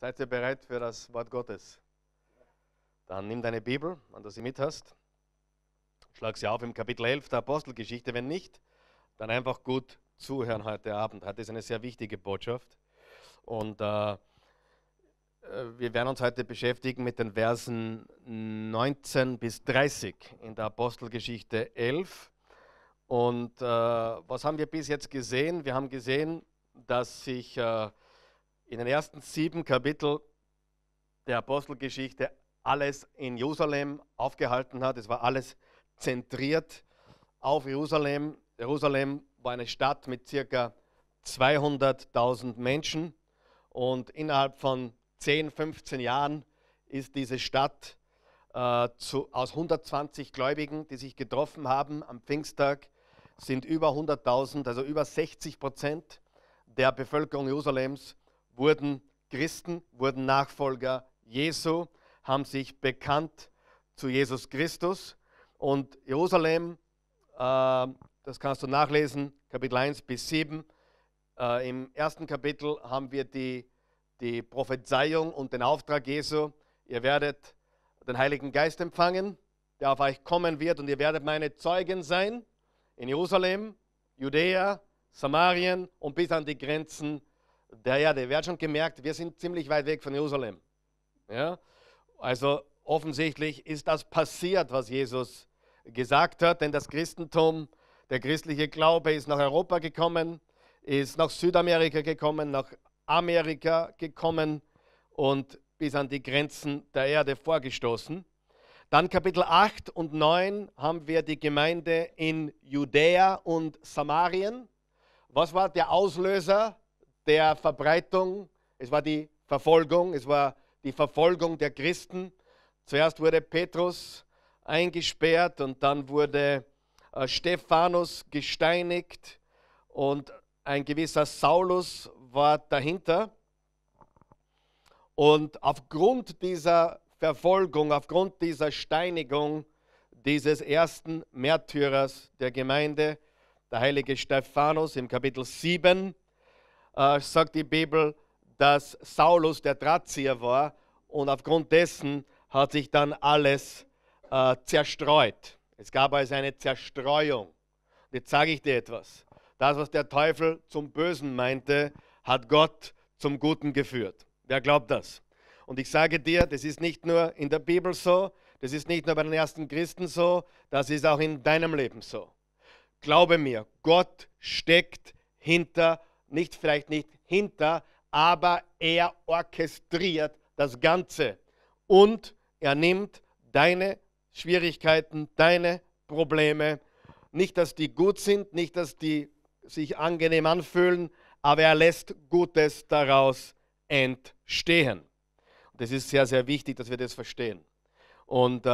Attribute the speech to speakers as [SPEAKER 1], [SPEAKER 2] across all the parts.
[SPEAKER 1] Seid ihr bereit für das Wort Gottes? Dann nimm deine Bibel, wenn du sie mit hast. Schlag sie auf im Kapitel 11 der Apostelgeschichte. Wenn nicht, dann einfach gut zuhören heute Abend. Heute ist eine sehr wichtige Botschaft. Und wir werden uns heute beschäftigen mit den Versen 19 bis 30 in der Apostelgeschichte 11. Und was haben wir bis jetzt gesehen? Wir haben gesehen, dass sich in den ersten 7 Kapiteln der Apostelgeschichte alles in Jerusalem aufgehalten hat. Es war alles zentriert auf Jerusalem. Jerusalem war eine Stadt mit ca. 200.000 Menschen und innerhalb von 10, 15 Jahren ist diese Stadt aus 120 Gläubigen, die sich getroffen haben am Pfingsttag, sind über 100.000, also über 60% der Bevölkerung Jerusalems wurden Christen, wurden Nachfolger Jesu, haben sich bekannt zu Jesus Christus. Und Jerusalem, das kannst du nachlesen, Kapitel 1 bis 7. Im ersten Kapitel haben wir die Prophezeiung und den Auftrag Jesu. Ihr werdet den Heiligen Geist empfangen, der auf euch kommen wird, und ihr werdet meine Zeugen sein in Jerusalem, Judäa, Samarien und bis an die Grenzen der Erde. Ihr habt schon gemerkt, wir sind ziemlich weit weg von Jerusalem. Ja? Also offensichtlich ist das passiert, was Jesus gesagt hat, denn das Christentum, der christliche Glaube ist nach Europa gekommen, ist nach Südamerika gekommen, nach Amerika gekommen und bis an die Grenzen der Erde vorgestoßen. Dann Kapitel 8 und 9 haben wir die Gemeinde in Judäa und Samarien. Was war der Auslöser der Verbreitung? Es war die Verfolgung, der Christen. Zuerst wurde Petrus eingesperrt und dann wurde Stephanus gesteinigt und ein gewisser Saulus war dahinter. Und aufgrund dieser Verfolgung, aufgrund dieser Steinigung dieses ersten Märtyrers der Gemeinde, der heilige Stephanus, im Kapitel 7, sagt die Bibel, dass Saulus der Drahtzieher war, und aufgrund dessen hat sich dann alles zerstreut. Es gab also eine Zerstreuung. Und jetzt sage ich dir etwas. Das, was der Teufel zum Bösen meinte, hat Gott zum Guten geführt. Wer glaubt das? Und ich sage dir, das ist nicht nur in der Bibel so, das ist nicht nur bei den ersten Christen so, das ist auch in deinem Leben so. Glaube mir, Gott steckt hinter, vielleicht nicht hinter, aber er orchestriert das Ganze. Und er nimmt deine Schwierigkeiten, deine Probleme, nicht, dass die gut sind, nicht, dass die sich angenehm anfühlen, aber er lässt Gutes daraus entstehen. Das ist sehr, sehr wichtig, dass wir das verstehen. Und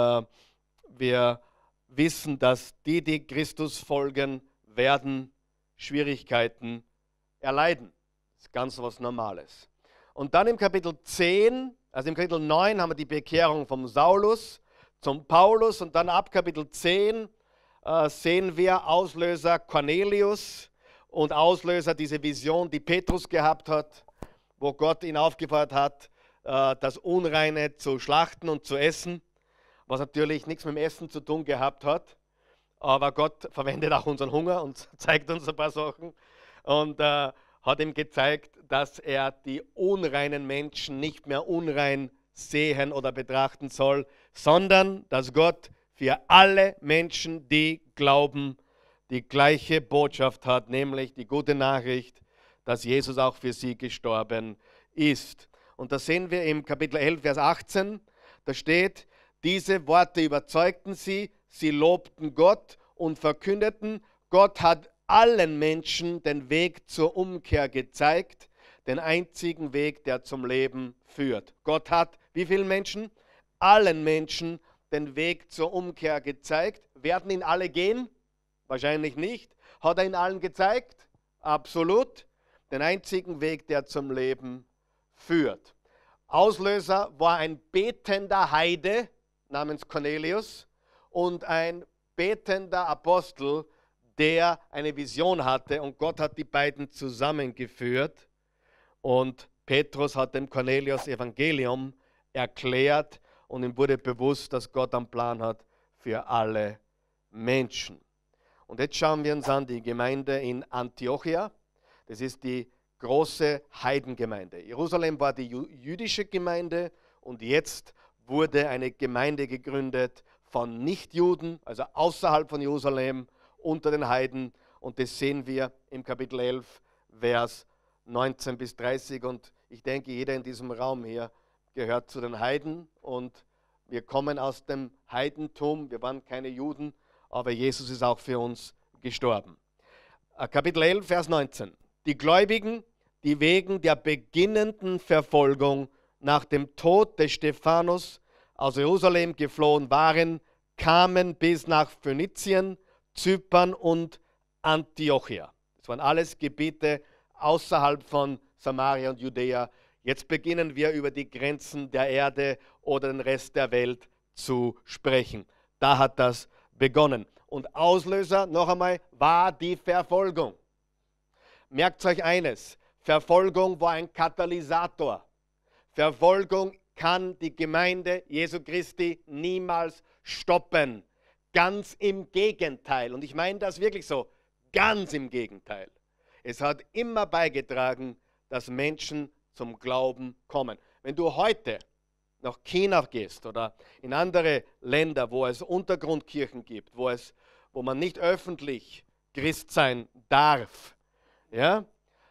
[SPEAKER 1] wir wissen, dass die Christus folgen, werden Schwierigkeiten erleiden. Das ist ganz was Normales. Und dann im Kapitel 10, also im Kapitel 9 haben wir die Bekehrung vom Saulus zum Paulus, und dann ab Kapitel 10 sehen wir Auslöser Cornelius und Auslöser diese Vision, die Petrus gehabt hat, wo Gott ihn aufgefordert hat, das Unreine zu schlachten und zu essen, was natürlich nichts mit dem Essen zu tun gehabt hat, aber Gott verwendet auch unseren Hunger und zeigt uns ein paar Sachen und hat ihm gezeigt, dass er die unreinen Menschen nicht mehr unrein sehen oder betrachten soll, sondern dass Gott für alle Menschen, die glauben, die gleiche Botschaft hat, nämlich die gute Nachricht, dass Jesus auch für sie gestorben ist. Und das sehen wir im Kapitel 11, Vers 18, da steht: Diese Worte überzeugten sie, sie lobten Gott und verkündeten, Gott hat allen Menschen den Weg zur Umkehr gezeigt, den einzigen Weg, der zum Leben führt. Gott hat wie vielen Menschen? Allen Menschen den Weg zur Umkehr gezeigt. Werden ihn alle gehen? Wahrscheinlich nicht. Hat er ihn allen gezeigt? Absolut. Den einzigen Weg, der zum Leben führt. Auslöser war ein betender Heide namens Cornelius und ein betender Apostel, der eine Vision hatte, und Gott hat die beiden zusammengeführt und Petrus hat dem Cornelius Evangelium erklärt und ihm wurde bewusst, dass Gott einen Plan hat für alle Menschen. Und jetzt schauen wir uns an die Gemeinde in Antiochia. Das ist die große Heidengemeinde. Jerusalem war die jüdische Gemeinde und jetzt wurde eine Gemeinde gegründet von Nichtjuden, also außerhalb von Jerusalem, unter den Heiden. Und das sehen wir im Kapitel 11, Vers 19 bis 30. Und ich denke, jeder in diesem Raum hier gehört zu den Heiden. Und wir kommen aus dem Heidentum. Wir waren keine Juden, aber Jesus ist auch für uns gestorben. Kapitel 11, Vers 19. Die Gläubigen, die wegen der beginnenden Verfolgung nach dem Tod des Stephanus aus Jerusalem geflohen waren, kamen bis nach Phönizien, Zypern und Antiochia. Das waren alles Gebiete außerhalb von Samaria und Judäa. Jetzt beginnen wir über die Grenzen der Erde oder den Rest der Welt zu sprechen. Da hat das begonnen. Und Auslöser, noch einmal, war die Verfolgung. Merkt euch eines, Verfolgung war ein Katalysator. Verfolgung kann die Gemeinde Jesu Christi niemals stoppen. Ganz im Gegenteil. Und ich meine das wirklich so, ganz im Gegenteil. Es hat immer beigetragen, dass Menschen zum Glauben kommen. Wenn du heute nach China gehst oder in andere Länder, wo es Untergrundkirchen gibt, wo man nicht öffentlich Christ sein darf, ja,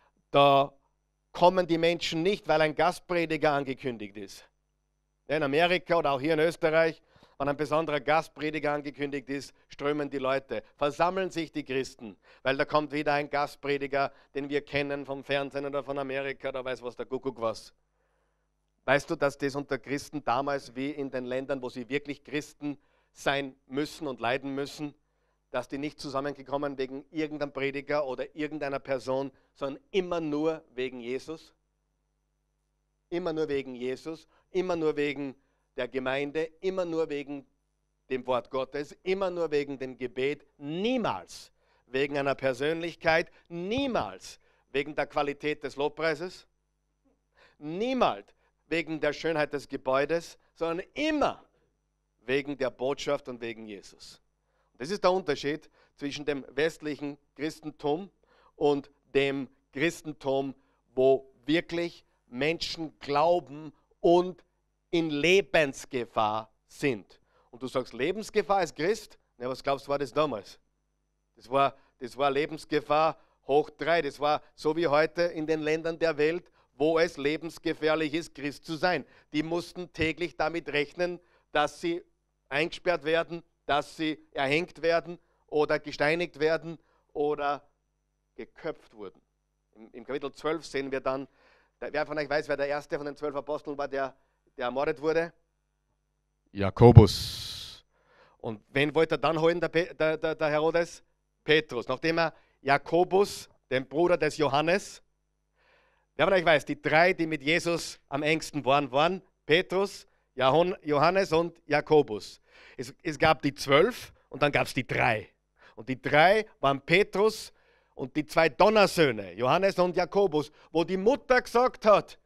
[SPEAKER 1] da kommen die Menschen nicht, weil ein Gastprediger angekündigt ist. In Amerika oder auch hier in Österreich, wenn ein besonderer Gastprediger angekündigt ist, strömen die Leute, versammeln sich die Christen, weil da kommt wieder ein Gastprediger, den wir kennen vom Fernsehen oder von Amerika, da weiß was der Kuckuck was. Weißt du, dass das unter Christen damals wie in den Ländern, wo sie wirklich Christen sein müssen und leiden müssen, dass die nicht zusammengekommen wegen irgendeinem Prediger oder irgendeiner Person, sondern immer nur wegen Jesus? Immer nur wegen Jesus, immer nur wegen der Gemeinde, immer nur wegen dem Wort Gottes, immer nur wegen dem Gebet, niemals wegen einer Persönlichkeit, niemals wegen der Qualität des Lobpreises, niemals wegen der Schönheit des Gebäudes, sondern immer wegen der Botschaft und wegen Jesus. Das ist der Unterschied zwischen dem westlichen Christentum und dem Christentum, wo wirklich Menschen glauben und in Lebensgefahr sind. Und du sagst, Lebensgefahr als Christ? Ja, was glaubst du, war das damals? Das war Lebensgefahr hoch 3. Das war so wie heute in den Ländern der Welt, wo es lebensgefährlich ist, Christ zu sein. Die mussten täglich damit rechnen, dass sie eingesperrt werden, dass sie erhängt werden oder gesteinigt werden oder geköpft wurden. Im Kapitel 12 sehen wir dann, wer von euch weiß, wer der erste von den 12 Aposteln war, der ermordet wurde? Jakobus. Und wen wollte er dann holen, der Herodes? Petrus. Nachdem er Jakobus, den Bruder des Johannes, wer von euch weiß, die 3, die mit Jesus am engsten waren Petrus, Johannes und Jakobus. Es gab die 12 und dann gab es die 3. Und die 3 waren Petrus und die 2 Donnersöhne, Johannes und Jakobus, wo die Mutter gesagt hat,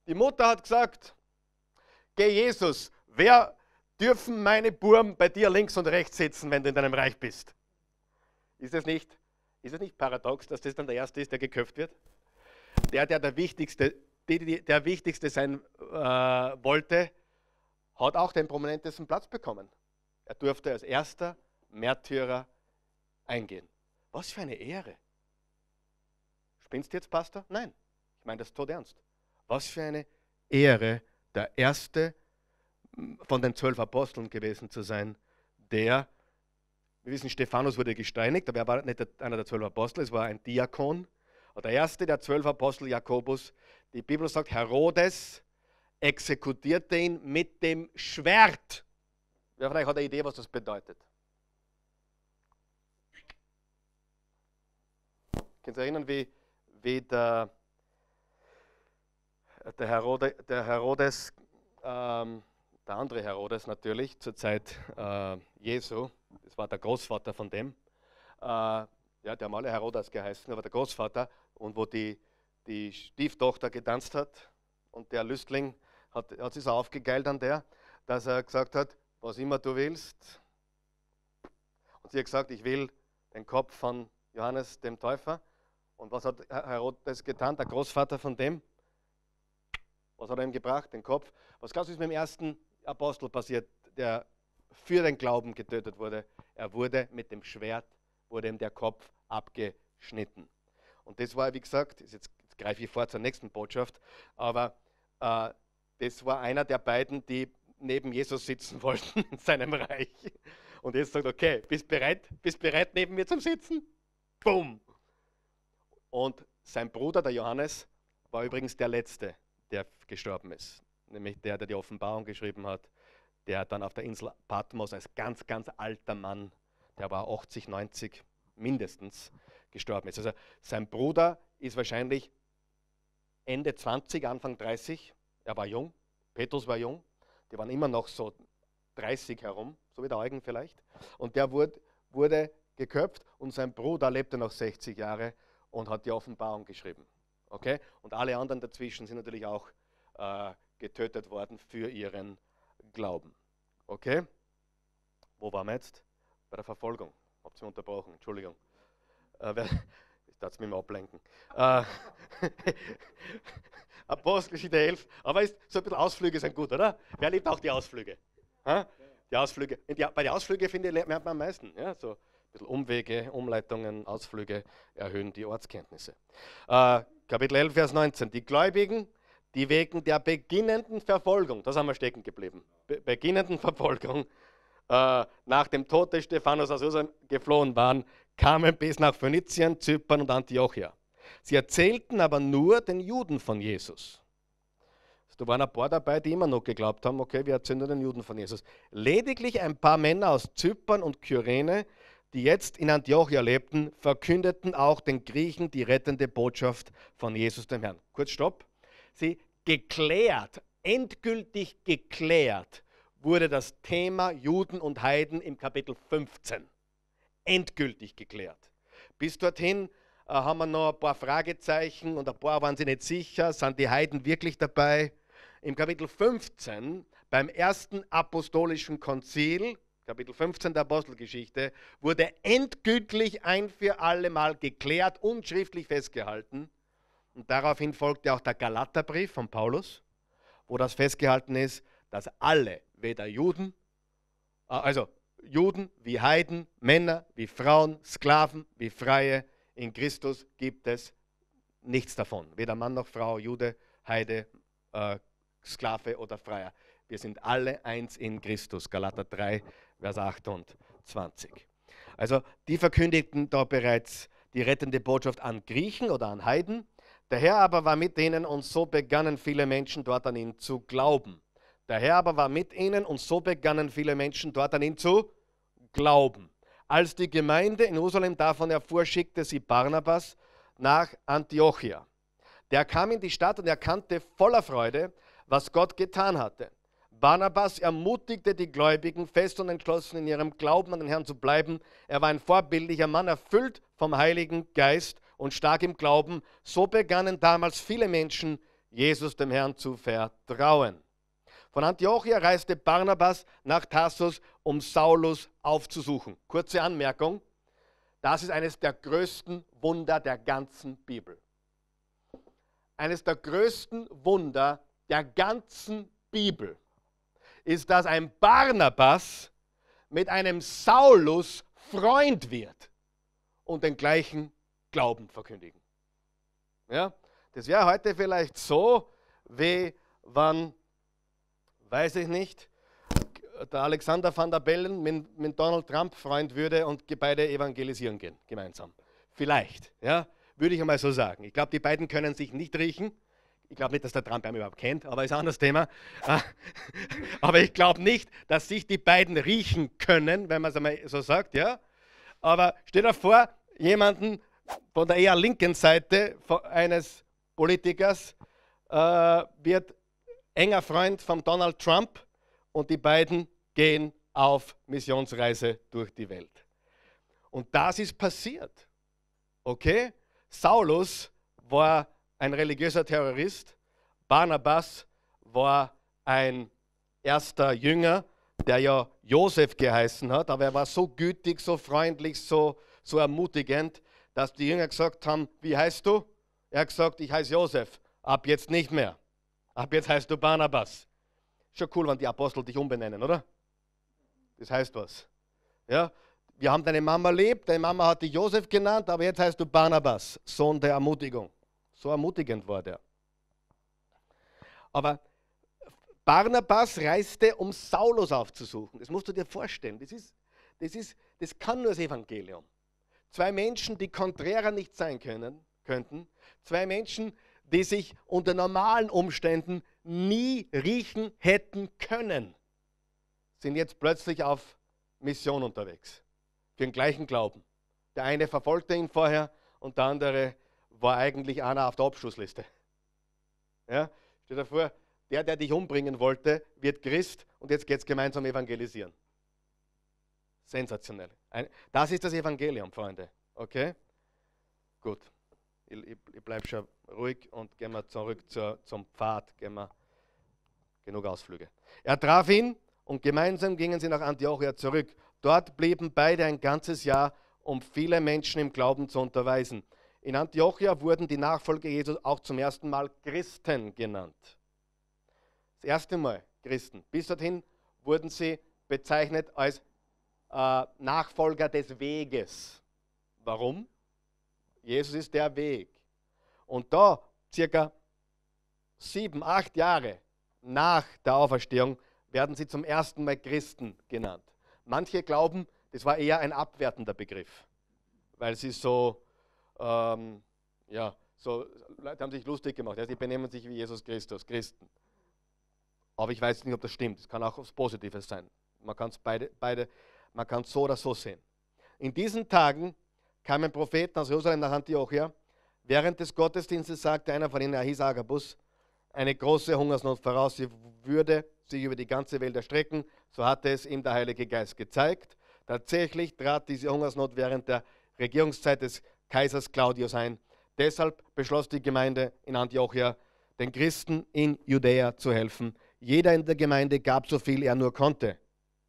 [SPEAKER 1] geh Jesus, wer dürfen meine Burm bei dir links und rechts sitzen, wenn du in deinem Reich bist? Ist es nicht paradox, dass das dann der Erste ist, der geköpft wird? Der Wichtigste sein wollte, hat auch den prominentesten Platz bekommen. Er durfte als erster Märtyrer eingehen. Was für eine Ehre. Spinnst du jetzt, Pastor? Nein, ich meine das todernst. Was für eine Ehre, der Erste von den 12 Aposteln gewesen zu sein, wir wissen, Stephanus wurde gesteinigt, aber er war nicht einer der 12 Apostel, es war ein Diakon. Und der erste der 12 Apostel, Jakobus, die Bibel sagt, Herodes exekutierte ihn mit dem Schwert. Wer von euch hat eine Idee, was das bedeutet? Könnt ihr erinnern, wie der Herodes, der andere Herodes natürlich, zur Zeit Jesu, das war der Großvater von dem, ja, der haben alle Herodes geheißen, aber der Großvater, und wo die Stieftochter getanzt hat, und der Lüstling hat sich so aufgegeilt an der, dass er gesagt hat, was immer du willst. Und sie hat gesagt, ich will den Kopf von Johannes dem Täufer. Und was hat Herodes getan, der Großvater von dem? Was hat er ihm gebracht? Den Kopf. Was glaubst du, ist mit dem ersten Apostel passiert, der für den Glauben getötet wurde? Er wurde mit dem Schwert, wurde ihm der Kopf abgeschnitten. Und das war, wie gesagt, jetzt greife ich vor zur nächsten Botschaft, aber das war einer der beiden, die neben Jesus sitzen wollten in seinem Reich. Und jetzt sagt, okay, bist bereit neben mir zum Sitzen? Bumm! Und sein Bruder, der Johannes, war übrigens der Letzte, der gestorben ist. Nämlich der die Offenbarung geschrieben hat, der dann auf der Insel Patmos als ganz, ganz alter Mann, der war 80, 90 mindestens, gestorben ist. Also sein Bruder ist wahrscheinlich Ende 20, Anfang 30. Er war jung, Petrus war jung, die waren immer noch so 30 herum, so wie der Eugen vielleicht. Und der wurde geköpft und sein Bruder lebte noch 60 Jahre und hat die Offenbarung geschrieben. Okay? Und alle anderen dazwischen sind natürlich auch getötet worden für ihren Glauben. Okay? Wo waren wir jetzt? Bei der Verfolgung. Habt ihr mich unterbrochen, Entschuldigung. Ich darf es mich mal ablenken. Apostelgeschichte 11. Aber so ein bisschen Ausflüge sind gut, oder? Wer liebt auch die Ausflüge? Die Ausflüge. Bei den Ausflügen, finde ich, lernt man am meisten. Ja? So ein bisschen Umwege, Umleitungen, Ausflüge erhöhen die Ortskenntnisse. Kapitel 11, Vers 19. Die Gläubigen, die wegen der beginnenden Verfolgung, das haben wir stecken geblieben, beginnenden Verfolgung, nach dem Tod des Stephanus aus Jerusalem geflohen waren, kamen bis nach Phönizien, Zypern und Antiochia. Sie erzählten aber nur den Juden von Jesus. Da waren ein paar dabei, die immer noch geglaubt haben, okay, wir erzählen nur den Juden von Jesus. Lediglich ein paar Männer aus Zypern und Kyrene, die jetzt in Antiochia lebten, verkündeten auch den Griechen die rettende Botschaft von Jesus dem Herrn. Kurz Stopp. Sie geklärt, endgültig geklärt wurde das Thema Juden und Heiden im Kapitel 15. Endgültig geklärt. Bis dorthin haben wir noch ein paar Fragezeichen und ein paar waren sie nicht sicher, sind die Heiden wirklich dabei? Im Kapitel 15, beim ersten apostolischen Konzil, Kapitel 15 der Apostelgeschichte, wurde endgültig ein für alle Mal geklärt und schriftlich festgehalten. Und daraufhin folgte auch der Galaterbrief von Paulus, wo das festgehalten ist, dass alle, weder Juden, also Juden wie Heiden, Männer wie Frauen, Sklaven wie Freie, in Christus gibt es nichts davon. Weder Mann noch Frau, Jude, Heide, Sklave oder Freier. Wir sind alle eins in Christus. Galater 3, Vers 28. Also die verkündigten da bereits die rettende Botschaft an Griechen oder an Heiden. Der Herr aber war mit ihnen und so begannen viele Menschen dort an ihn zu glauben. Der Herr aber war mit ihnen und so begannen viele Menschen dort an ihn zu glauben. Als die Gemeinde in Jerusalem davon erfuhr, schickte sie Barnabas nach Antiochia. Der kam in die Stadt und erkannte voller Freude, was Gott getan hatte. Barnabas ermutigte die Gläubigen, fest und entschlossen in ihrem Glauben an den Herrn zu bleiben. Er war ein vorbildlicher Mann, erfüllt vom Heiligen Geist und stark im Glauben. So begannen damals viele Menschen, Jesus dem Herrn zu vertrauen. Von Antiochia reiste Barnabas nach Tarsus, um Saulus aufzusuchen. Kurze Anmerkung, das ist eines der größten Wunder der ganzen Bibel. Eines der größten Wunder der ganzen Bibel ist, dass ein Barnabas mit einem Saulus Freund wird und den gleichen Glauben verkündigen. Ja? Das wäre heute vielleicht so, wie wann, weiß ich nicht, der Alexander Van der Bellen mit Donald Trump Freund würde und beide evangelisieren gehen, gemeinsam. Vielleicht, ja, würde ich einmal so sagen. Ich glaube, die beiden können sich nicht riechen. Ich glaube nicht, dass der Trump ihn überhaupt kennt, aber ist ein anderes Thema. Aber ich glaube nicht, dass sich die beiden riechen können, wenn man es einmal so sagt, ja. Aber stell dir vor, jemanden von der eher linken Seite eines Politikers wird enger Freund von Donald Trump und die beiden gehen auf Missionsreise durch die Welt. Und das ist passiert. Okay? Saulus war ein religiöser Terrorist. Barnabas war ein erster Jünger, der ja Josef geheißen hat, aber er war so gütig, so freundlich, so ermutigend, dass die Jünger gesagt haben, wie heißt du? Er hat gesagt, ich heiße Josef, ab jetzt nicht mehr. Ab jetzt heißt du Barnabas. Schon cool, wenn die Apostel dich umbenennen, oder? Das heißt was. Ja? Wir haben deine Mama lieb, deine Mama hat dich Josef genannt, aber jetzt heißt du Barnabas, Sohn der Ermutigung. So ermutigend war der. Aber Barnabas reiste, um Saulus aufzusuchen. Das musst du dir vorstellen. Das kann nur das Evangelium. Zwei Menschen, die konträrer nicht sein könnten. Zwei Menschen, die sich unter normalen Umständen nie riechen hätten können, sind jetzt plötzlich auf Mission unterwegs. Für den gleichen Glauben. Der eine verfolgte ihn vorher und der andere war eigentlich einer auf der Abschussliste. Ja? Stell dir vor, der dich umbringen wollte, wird Christ und jetzt geht es gemeinsam evangelisieren. Sensationell. Das ist das Evangelium, Freunde. Okay? Gut. Ich bleibe schon ruhig und gehen wir zurück zum Pfad. Genug Ausflüge. Er traf ihn und gemeinsam gingen sie nach Antiochia zurück. Dort blieben beide ein ganzes Jahr, um viele Menschen im Glauben zu unterweisen. In Antiochia wurden die Nachfolger Jesus auch zum ersten Mal Christen genannt. Das erste Mal Christen. Bis dorthin wurden sie bezeichnet als Nachfolger des Weges. Warum? Jesus ist der Weg. Und da, circa 7, 8 Jahre nach der Auferstehung, werden sie zum ersten Mal Christen genannt. Manche glauben, das war eher ein abwertender Begriff, weil sie so Leute haben sich lustig gemacht, sie benehmen sich wie Jesus Christus, Christen. Aber ich weiß nicht, ob das stimmt. Es kann auch was Positives sein. Man kann es man kann es so oder so sehen. In diesen Tagen kamen Propheten aus Jerusalem nach Antiochia. Während des Gottesdienstes sagte einer von ihnen, er hieß Agabus, eine große Hungersnot voraus, sie würde sich über die ganze Welt erstrecken. So hatte es ihm der Heilige Geist gezeigt. Tatsächlich trat diese Hungersnot während der Regierungszeit des Kaisers Claudius ein. Deshalb beschloss die Gemeinde in Antiochia, den Christen in Judäa zu helfen. Jeder in der Gemeinde gab so viel er nur konnte.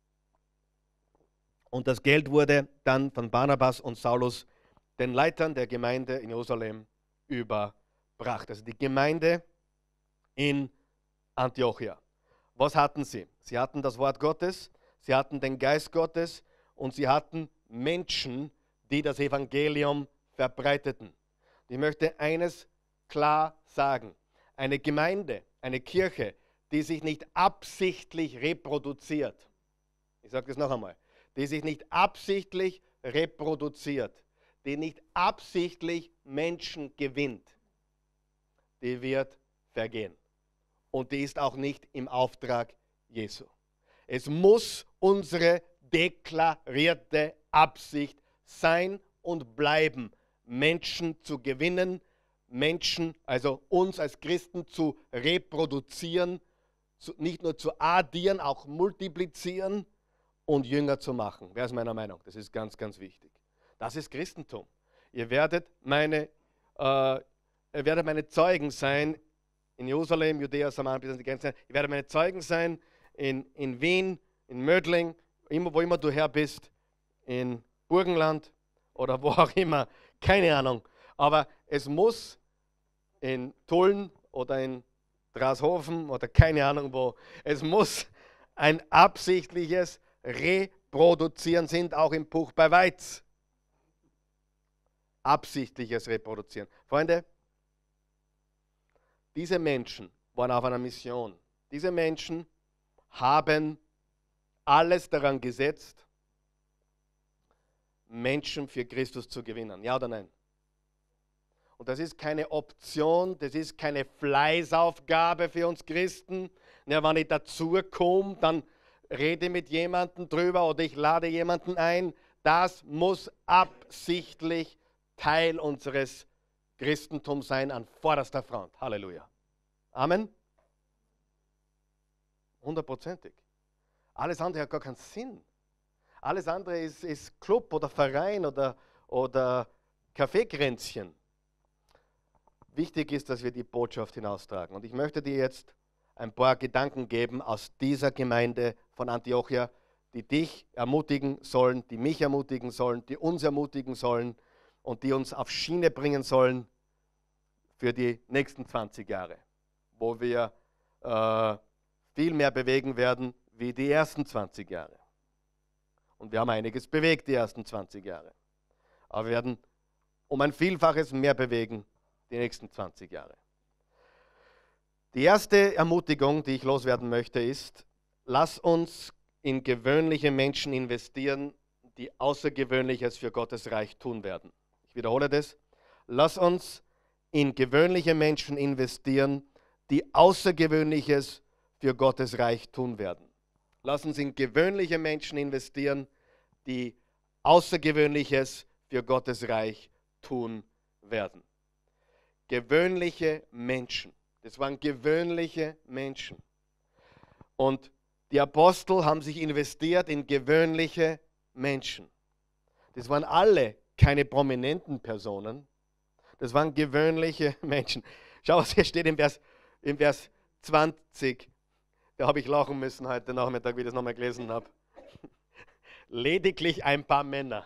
[SPEAKER 1] Und das Geld wurde dann von Barnabas und Saulus, den Leitern der Gemeinde in Jerusalem, überbracht. Also die Gemeinde in Antiochia. Was hatten sie? Sie hatten das Wort Gottes, sie hatten den Geist Gottes und sie hatten Menschen, die das Evangelium verbreiteten. Ich möchte eines klar sagen. Eine Gemeinde, eine Kirche, die sich nicht absichtlich reproduziert, ich sage das noch einmal, die sich nicht absichtlich reproduziert, die nicht absichtlich Menschen gewinnt, die wird vergehen. Und die ist auch nicht im Auftrag Jesu. Es muss unsere deklarierte Absicht sein und bleiben, Menschen zu gewinnen, Menschen, also uns als Christen zu reproduzieren, nicht nur zu addieren, auch multiplizieren und Jünger zu machen. Wer ist meiner Meinung? Das ist ganz, ganz wichtig. Das ist Christentum. Ihr werdet meine Zeugen sein in Jerusalem, Judäa, Samarien bis an die Grenzen. Ihr werdet meine Zeugen sein in Wien, in Mödling, wo immer du her bist, in Burgenland oder wo auch immer, keine Ahnung. Aber es muss in Tulln oder in Drashofen oder keine Ahnung wo, es muss ein absichtliches Reproduzieren sind, auch im Buch bei Weiz. Absichtliches Reproduzieren. Freunde, diese Menschen waren auf einer Mission. Diese Menschen haben alles daran gesetzt, Menschen für Christus zu gewinnen. Ja oder nein? Und das ist keine Option, das ist keine Fleißaufgabe für uns Christen. Ja, wenn ich dazu komme, dann rede mit jemandem drüber oder ich lade jemanden ein. Das muss absichtlich Teil unseres Christentums sein an vorderster Front. Halleluja. Amen. 100%. Alles andere hat gar keinen Sinn. Alles andere ist Club oder Verein oder Kaffeekränzchen. wichtig ist, dass wir die Botschaft hinaustragen. Und ich möchte dir jetzt ein paar Gedanken geben aus dieser Gemeinde von Antiochia, die dich ermutigen sollen, die mich ermutigen sollen, die uns ermutigen sollen und die uns auf Schiene bringen sollen für die nächsten 20 Jahre, wo wir viel mehr bewegen werden wie die ersten 20 Jahre. Und wir haben einiges bewegt die ersten 20 Jahre. Aber wir werden um ein Vielfaches mehr bewegen die nächsten 20 Jahre. Die erste Ermutigung, die ich loswerden möchte, ist, lass uns in gewöhnliche Menschen investieren, die Außergewöhnliches für Gottes Reich tun werden. Ich wiederhole das. Lass uns in gewöhnliche Menschen investieren, die Außergewöhnliches für Gottes Reich tun werden. Lass uns in gewöhnliche Menschen investieren, die Außergewöhnliches für Gottes Reich tun werden. Gewöhnliche Menschen. Das waren gewöhnliche Menschen. Und die Apostel haben sich investiert in gewöhnliche Menschen. Das waren alle keine prominenten Personen. Das waren gewöhnliche Menschen. Schau, was hier steht im Vers 20. Da habe ich lachen müssen heute Nachmittag, wie ich das nochmal gelesen habe. Lediglich ein paar Männer.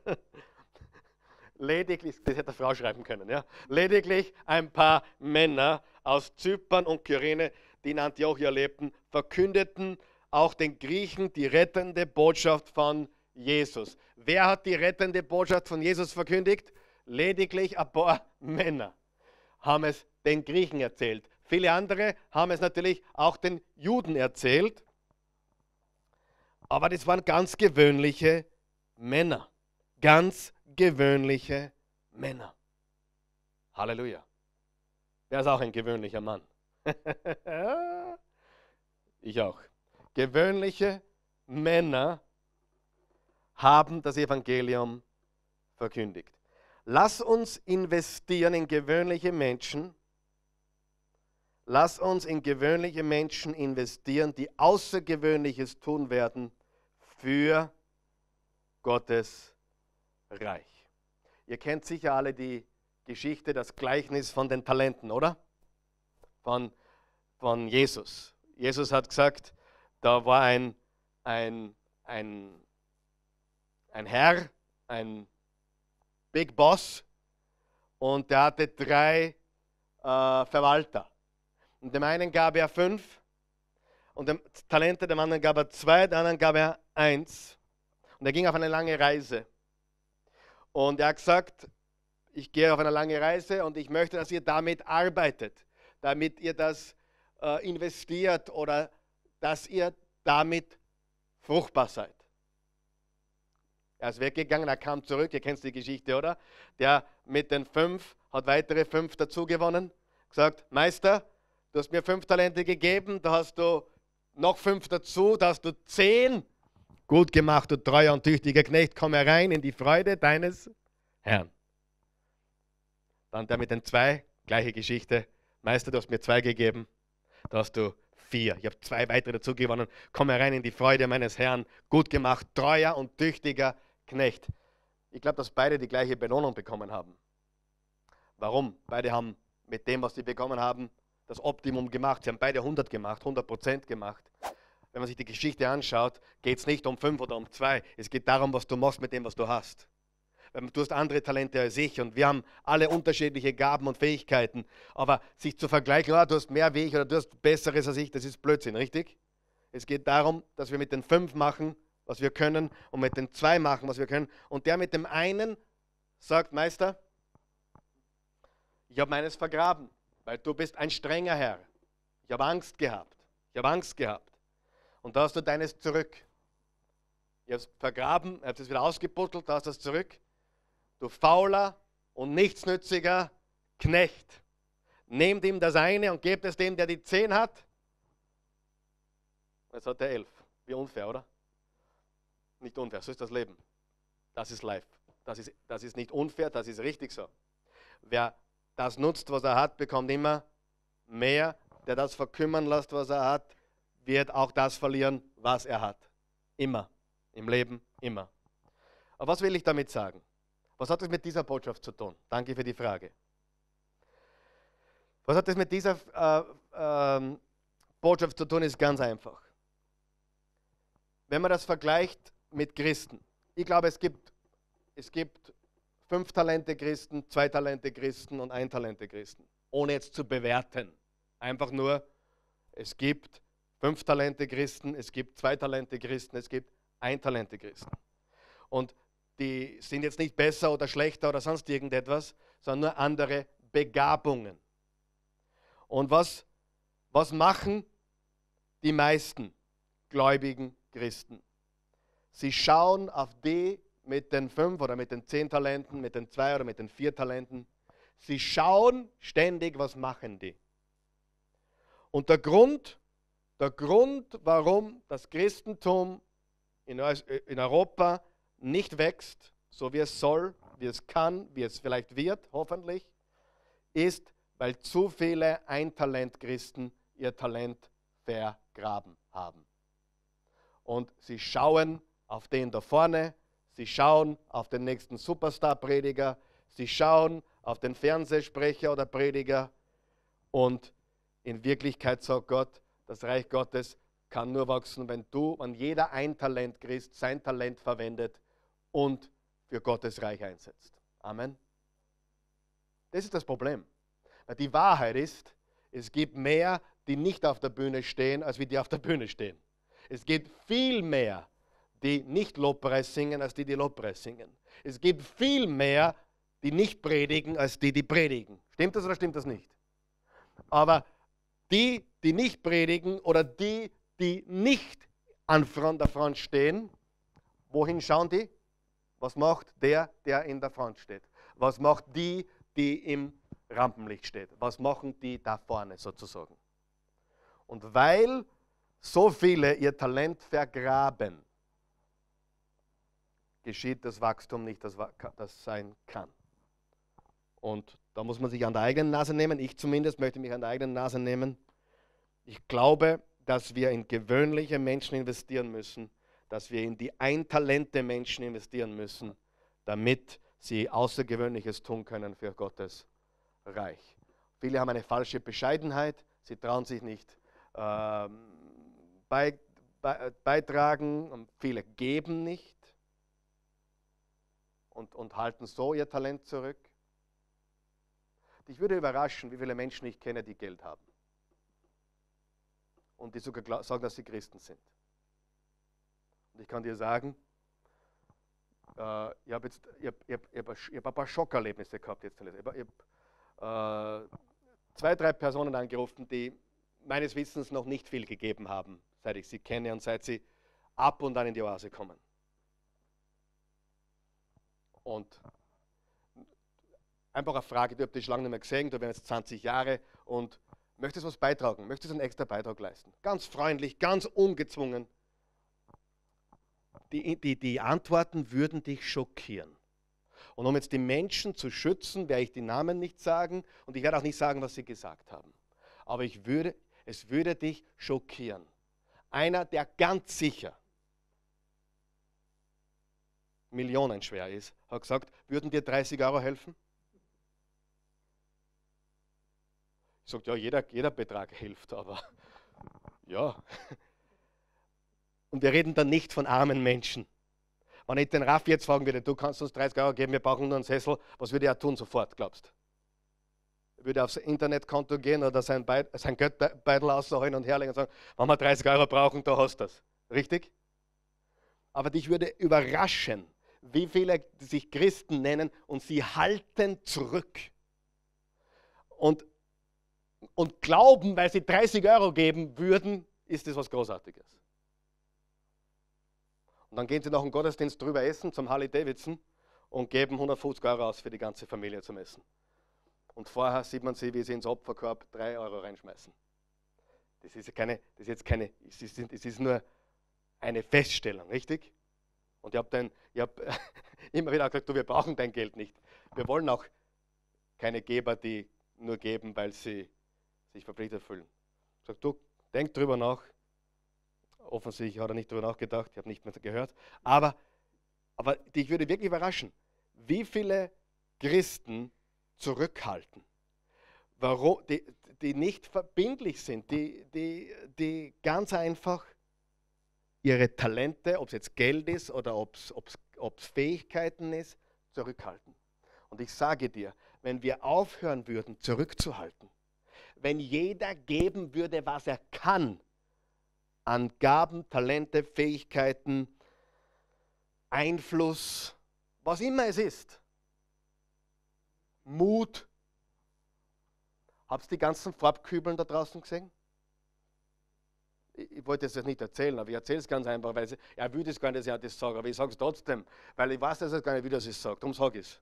[SPEAKER 1] Lediglich, das hätte eine Frau schreiben können, ja. Lediglich ein paar Männer aus Zypern und Kyrene, die in Antiochia lebten, verkündeten auch den Griechen die rettende Botschaft von Jesus. Wer hat die rettende Botschaft von Jesus verkündigt? Lediglich ein paar Männer haben es den Griechen erzählt. Viele andere haben es natürlich auch den Juden erzählt. Aber das waren ganz gewöhnliche Männer. Ganz gewöhnliche Männer. Halleluja. Wer ist auch ein gewöhnlicher Mann? Ich auch. Gewöhnliche Männer haben das Evangelium verkündigt. Lass uns investieren in gewöhnliche Menschen. Lass uns in gewöhnliche Menschen investieren, die Außergewöhnliches tun werden für Gottes Reich. Ihr kennt sicher alle die Geschichte, das Gleichnis von den Talenten, oder? Von Jesus. Jesus hat gesagt, da war ein Herr, ein Big Boss, und der hatte 3 Verwalter. Und dem einen gab er 5 und dem Talente, dem anderen gab er 2, dem anderen gab er 1. Und er ging auf eine lange Reise. Und er hat gesagt, ich gehe auf eine lange Reise und ich möchte, dass ihr damit arbeitet, damit ihr das investiert oder dass ihr damit fruchtbar seid. Er ist weggegangen, er kam zurück, ihr kennt die Geschichte, oder? Der mit den 5 hat weitere 5 dazu gewonnen, gesagt, Meister, du hast mir 5 Talente gegeben, da hast du noch 5 dazu, da hast du 10. Gut gemacht, du treuer und tüchtiger Knecht, komm herein in die Freude deines Herrn. Dann der mit den 2, gleiche Geschichte. Meister, du hast mir 2 gegeben, da hast du 4. Ich habe 2 weitere dazu gewonnen. Komm herein in die Freude meines Herrn. Gut gemacht, treuer und tüchtiger Knecht. Ich glaube, dass beide die gleiche Belohnung bekommen haben. Warum? Beide haben mit dem, was sie bekommen haben, das Optimum gemacht. Sie haben beide 100 gemacht, 100% gemacht. Wenn man sich die Geschichte anschaut, geht es nicht um 5 oder um 2. Es geht darum, was du machst mit dem, was du hast. Du hast andere Talente als ich und wir haben alle unterschiedliche Gaben und Fähigkeiten. Aber sich zu vergleichen, du hast mehr wie ich oder du hast Besseres als ich, das ist Blödsinn, richtig? Es geht darum, dass wir mit den 5 machen, was wir können, und mit den 2 machen, was wir können. Und der mit dem einen sagt, Meister, ich habe meines vergraben, weil du bist ein strenger Herr. Ich habe Angst gehabt. Ich habe Angst gehabt. Und da hast du deines zurück. Ich habe es vergraben, ich habe es wieder ausgebuddelt, da hast du es zurück. Du fauler und nichtsnütziger Knecht. Nehmt ihm das eine und gebt es dem, der die 10 hat. Jetzt hat er 11. Wie unfair, oder? Nicht unfair, so ist das Leben. Das ist live. Das ist nicht unfair, das ist richtig so. Wer das nutzt, was er hat, bekommt immer mehr. Der das verkümmern lässt, was er hat, wird auch das verlieren, was er hat. Immer. Im Leben, immer. Aber was will ich damit sagen? Was hat es mit dieser Botschaft zu tun? Danke für die Frage. Was hat das mit dieser Botschaft zu tun, ist ganz einfach. Wenn man das vergleicht mit Christen, ich glaube, es gibt 5 Talente Christen, 2 Talente Christen und 1 Talente Christen. Ohne jetzt zu bewerten. Einfach nur, es gibt 5 Talente Christen, es gibt 2 Talente Christen, es gibt 1 Talente Christen. Und die sind jetzt nicht besser oder schlechter oder sonst irgendetwas, sondern nur andere Begabungen. Und was machen die meisten gläubigen Christen? Sie schauen auf die mit den 5 oder mit den 10 Talenten, mit den 2 oder mit den 4 Talenten. Sie schauen ständig, was machen die. Und der Grund, warum das Christentum in Europa nicht wächst, so wie es soll, wie es kann, wie es vielleicht wird, hoffentlich, ist, weil zu viele Ein-Talent-Christen ihr Talent vergraben haben. Und sie schauen auf den da vorne, sie schauen auf den nächsten Superstar-Prediger, sie schauen auf den Fernsehsprecher oder Prediger und in Wirklichkeit sagt Gott, das Reich Gottes kann nur wachsen, wenn jeder Ein-Talent-Christ sein Talent verwendet und für Gottes Reich einsetzt. Amen. Das ist das Problem. Weil die Wahrheit ist, es gibt mehr, die nicht auf der Bühne stehen, als die auf der Bühne stehen. Es gibt viel mehr, die nicht Lobpreis singen, als die Lobpreis singen. Es gibt viel mehr, die nicht predigen, als die predigen. Stimmt das oder stimmt das nicht? Aber die nicht predigen oder die nicht an der Front stehen, wohin schauen die? Was macht der in der Front steht? Was macht die im Rampenlicht steht? Was machen die da vorne sozusagen? Und weil so viele ihr Talent vergraben, geschieht das Wachstum nicht, das sein kann. Und da muss man sich an der eigenen Nase nehmen. Ich zumindest möchte mich an der eigenen Nase nehmen. Ich glaube, dass wir in gewöhnliche Menschen investieren müssen, dass wir in die Ein-Talente Menschen investieren müssen, damit sie Außergewöhnliches tun können für Gottes Reich. Viele haben eine falsche Bescheidenheit, sie trauen sich nicht beitragen und viele geben nicht und halten so ihr Talent zurück. Ich würde überraschen, wie viele Menschen ich kenne, die Geld haben und die sogar sagen, dass sie Christen sind. Und ich kann dir sagen, ich habe ein paar Schockerlebnisse gehabt jetzt. Ich habe 2, 3 Personen angerufen, die meines Wissens noch nicht viel gegeben haben, seit ich sie kenne und seit sie ab und an in die Oase kommen. Und einfach eine Frage, du hast dich lange nicht mehr gesehen, du bist jetzt 20 Jahre und möchtest was beitragen, möchtest einen extra Beitrag leisten. Ganz freundlich, ganz ungezwungen. Die Antworten würden dich schockieren. Und um jetzt die Menschen zu schützen, werde ich die Namen nicht sagen und ich werde auch nicht sagen, was sie gesagt haben. Aber es würde dich schockieren. Einer, der ganz sicher millionenschwer ist, hat gesagt, würden dir 30 Euro helfen? Ich sage, ja, jeder Betrag hilft, aber ja. Und wir reden dann nicht von armen Menschen. Wenn ich den Raffi jetzt fragen würde, du kannst uns 30 Euro geben, wir brauchen nur einen Sessel, was würde er tun sofort, glaubst du? Er würde aufs Internetkonto gehen oder sein Geldbeutel rausholen und herlegen und sagen, wenn wir 30 Euro brauchen, da hast du das. Richtig? Aber dich würde überraschen, wie viele sich Christen nennen und sie halten zurück. Und glauben, weil sie 30 Euro geben würden, ist das was Großartiges. Und dann gehen sie nach dem Gottesdienst drüber essen zum Harley Davidson und geben 150 Euro aus für die ganze Familie zum Essen. Und vorher sieht man sie, wie sie ins Opferkorb 3 Euro reinschmeißen. Das ist nur eine Feststellung, richtig? Und ich habe immer wieder gesagt, du, wir brauchen dein Geld nicht. Wir wollen auch keine Geber, die nur geben, weil sie sich verpflichtet fühlen. Ich sage, du, denk drüber nach. Offensichtlich hat er nicht darüber nachgedacht, ich habe nicht mehr gehört. Aber dich würde wirklich überraschen, wie viele Christen zurückhalten. Warum? die nicht verbindlich sind, die ganz einfach ihre Talente, ob es jetzt Geld ist oder ob es Fähigkeiten ist, zurückhalten. Und ich sage dir, wenn wir aufhören würden, zurückzuhalten, wenn jeder geben würde, was er kann, an Gaben, Talente, Fähigkeiten, Einfluss, was immer es ist, Mut. Habt ihr die ganzen Farbkübeln da draußen gesehen? Ich wollte es jetzt nicht erzählen, aber ich erzähle es ganz einfach, weil er will das gar nicht, dass ich das sage, aber ich sage es trotzdem, weil ich weiß, dass er gar nicht, wie das es sagt. Darum sage ich es.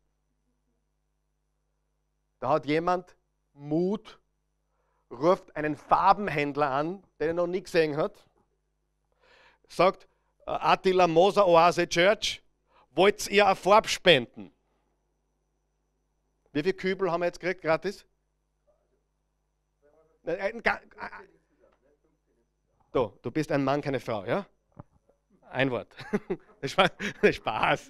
[SPEAKER 1] Da hat jemand Mut, ruft einen Farbenhändler an, den er noch nie gesehen hat, sagt, Attila Moser Oase Church, wollt ihr eine Farbe spenden? Wie viele Kübel haben wir jetzt gekriegt, gratis? Du bist ein Mann, keine Frau, ja? Ein Wort. Spaß.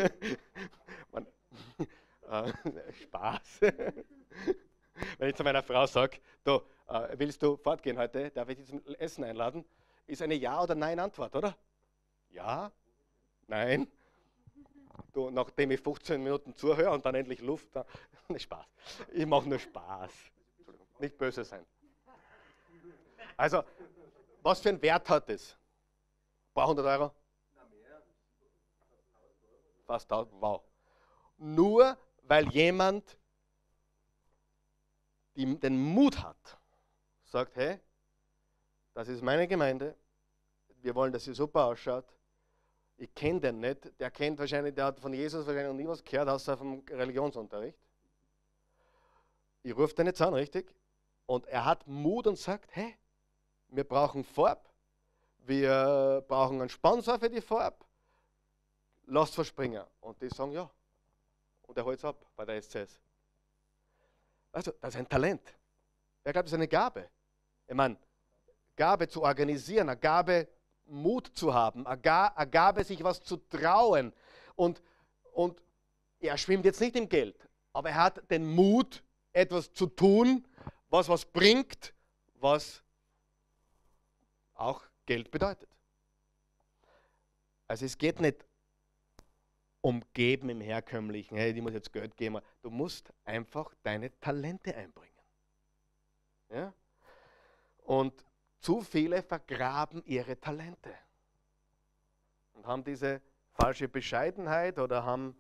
[SPEAKER 1] Spaß. Wenn ich zu meiner Frau sage, willst du fortgehen heute, darf ich dich zum Essen einladen, ist eine Ja- oder Nein-Antwort, oder? Ja? Nein? Nachdem ich 15 Minuten zuhöre und dann endlich Luft, Spaß. Ich mache nur Spaß. Nicht böse sein. Also, was für einen Wert hat das? Ein paar hundert Euro? Fast 1000, wow. Nur weil jemand den Mut hat, sagt, hey, das ist meine Gemeinde, wir wollen, dass sie super ausschaut. Ich kenne den nicht, der hat von Jesus wahrscheinlich noch nie was gehört, außer vom Religionsunterricht. Ich rufe den jetzt an, richtig? Und er hat Mut und sagt, hey, wir brauchen Farbe, wir brauchen einen Sponsor für die Farbe, lasst verspringen. Und die sagen ja. Und er holt es ab bei der SCS. Also, das ist ein Talent. Er glaubt, das ist eine Gabe. Ich meine, Gabe zu organisieren, eine Gabe Mut zu haben, eine Gabe sich was zu trauen. Und er schwimmt jetzt nicht im Geld, aber er hat den Mut, etwas zu tun, was bringt, was auch Geld bedeutet. Also es geht nicht um Geben im Herkömmlichen, hey, ich muss jetzt Geld geben. Du musst einfach deine Talente einbringen. Ja? Und zu viele vergraben ihre Talente und haben diese falsche Bescheidenheit oder haben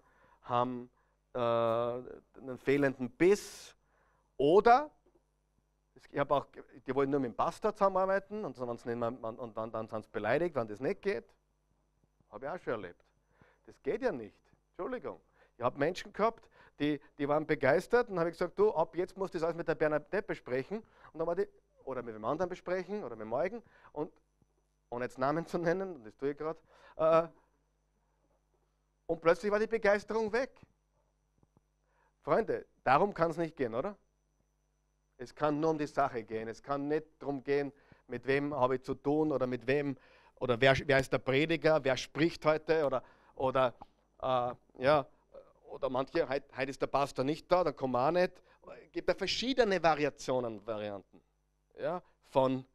[SPEAKER 1] einen fehlenden Biss oder ich habe auch, die wollen nur mit dem Pastor zusammenarbeiten und dann sind sie beleidigt, wenn das nicht geht. Habe ich auch schon erlebt. Das geht ja nicht. Entschuldigung. Ich habe Menschen gehabt, die waren begeistert und habe gesagt, du, ab jetzt musst du das alles mit der Bernadette besprechen und dann war die, oder mit dem anderen besprechen oder mit dem Eugen und ohne jetzt Namen zu nennen, das tue ich gerade, und plötzlich war die Begeisterung weg. Freunde, darum kann es nicht gehen, oder? Es kann nur um die Sache gehen. Es kann nicht darum gehen, mit wem habe ich zu tun oder mit wem, oder wer ist der Prediger, wer spricht heute oder manche, heute ist der Pastor nicht da, dann kommen wir auch nicht. Es gibt ja verschiedene Varianten, ja, von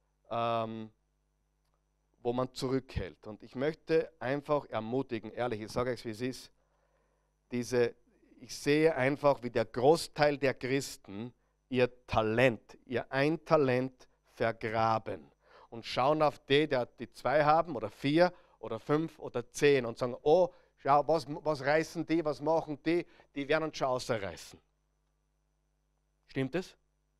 [SPEAKER 1] wo man zurückhält. Und ich möchte einfach ermutigen, ehrlich, ich sage euch, wie es ist, ich sehe einfach, wie der Großteil der Christen ihr ein Talent vergraben und schauen auf die 2 haben oder 4 oder 5 oder 10 und sagen, oh, schau, was reißen die, was machen die werden uns schon außerreißen. Stimmt es?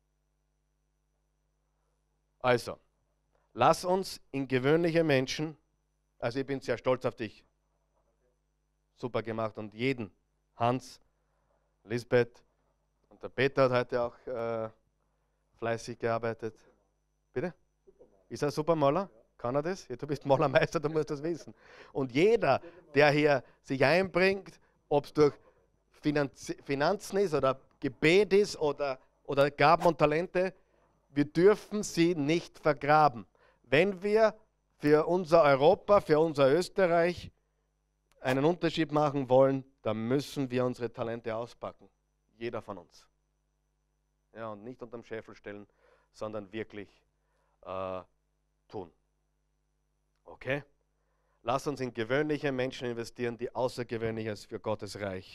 [SPEAKER 1] Also, lass uns in gewöhnliche Menschen, also ich bin sehr stolz auf dich, super gemacht und jeden, Hans, Lisbeth, und der Peter hat heute auch fleißig gearbeitet. Bitte? Ist er ein super Maler? Kann er das? Ja, du bist Malermeister, du musst das wissen. Und jeder, der hier sich einbringt, ob es durch Finanzen ist oder Gebet ist oder Gaben und Talente, wir dürfen sie nicht vergraben. Wenn wir für unser Europa, für unser Österreich einen Unterschied machen wollen, dann müssen wir unsere Talente auspacken. Jeder von uns. Ja, und nicht unterm Scheffel stellen, sondern wirklich tun. Okay? Lass uns in gewöhnliche Menschen investieren, die Außergewöhnliches für Gottes Reich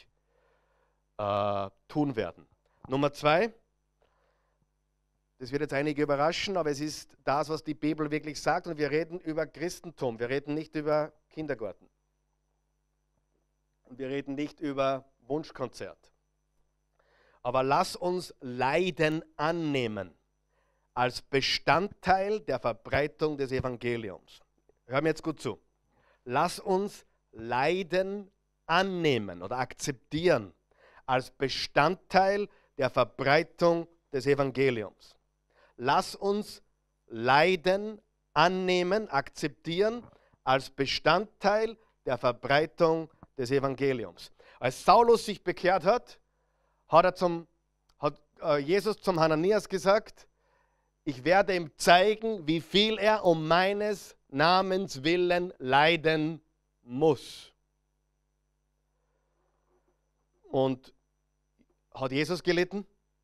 [SPEAKER 1] tun werden. Nummer 2, das wird jetzt einige überraschen, aber es ist das, was die Bibel wirklich sagt, und wir reden über Christentum, wir reden nicht über Kindergarten. Und wir reden nicht über Wunschkonzert. Aber lass uns Leiden annehmen als Bestandteil der Verbreitung des Evangeliums. Hör mir jetzt gut zu. Lass uns Leiden annehmen oder akzeptieren als Bestandteil der Verbreitung des Evangeliums. Lass uns Leiden annehmen, akzeptieren als Bestandteil der Verbreitung des Evangeliums. Als Saulus sich bekehrt hat, hat Jesus zum Hananias gesagt, ich werde ihm zeigen, wie viel er um meines Namens willen leiden muss. Und hat Jesus gelitten?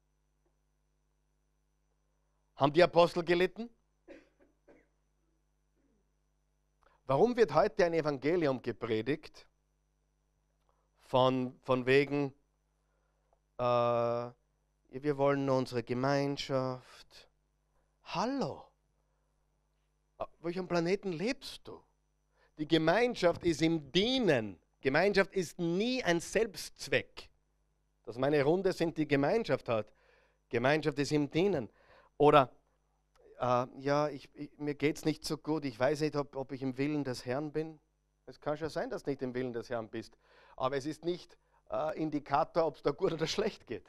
[SPEAKER 1] Haben die Apostel gelitten? Warum wird heute ein Evangelium gepredigt? Von wegen, wir wollen unsere Gemeinschaft. Hallo, auf welchem Planeten lebst du? Die Gemeinschaft ist im Dienen. Gemeinschaft ist nie ein Selbstzweck. Dass meine Runde sind, die Gemeinschaft hat. Gemeinschaft ist im Dienen. Oder, mir geht es nicht so gut, ich weiß nicht, ob ich im Willen des Herrn bin. Es kann schon sein, dass du nicht im Willen des Herrn bist. Aber es ist nicht Indikator, ob es da gut oder schlecht geht.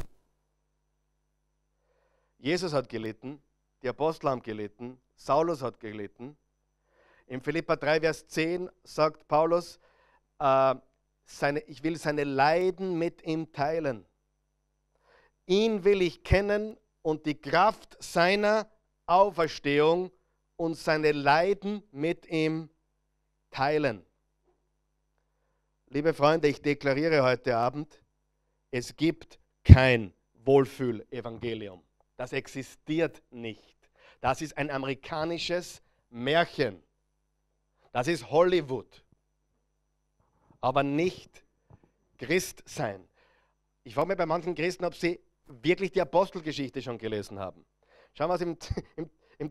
[SPEAKER 1] Jesus hat gelitten, die Apostel haben gelitten, Saulus hat gelitten. In Philipper 3, Vers 10 sagt Paulus, ich will seine Leiden mit ihm teilen. Ihn will ich kennen und die Kraft seiner Auferstehung und seine Leiden mit ihm teilen. Liebe Freunde, ich deklariere heute Abend, es gibt kein Wohlfühl-Evangelium. Das existiert nicht. Das ist ein amerikanisches Märchen. Das ist Hollywood. Aber nicht Christ sein. Ich frage mich bei manchen Christen, ob sie wirklich die Apostelgeschichte schon gelesen haben. Schauen wir, was im